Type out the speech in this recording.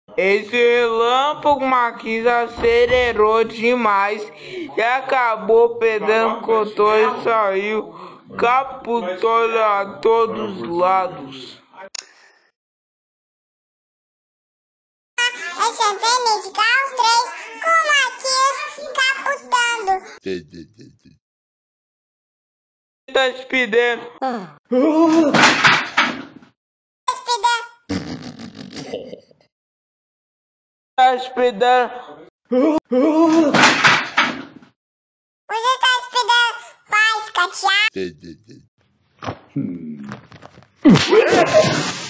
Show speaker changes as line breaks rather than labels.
Esse relâmpago Marquinhos acelerou demais e acabou pegando o controle e saiu, capotou a todos os lados.
Excelente de carro 3 com o Marquinhos capotando.
Tá despedindo. Tá despedindo.
Você tá despedindo paz, Katia?